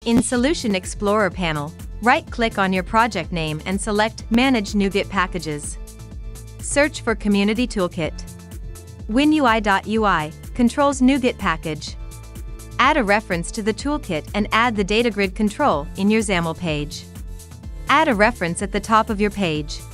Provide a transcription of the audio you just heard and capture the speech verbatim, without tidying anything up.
In Solution Explorer panel, right-click on your project name and select Manage NuGet Packages. Search for Community Toolkit. WinUI.ui controls NuGet package. Add a reference to the toolkit and add the DataGrid control in your XAML page. Add a reference at the top of your page.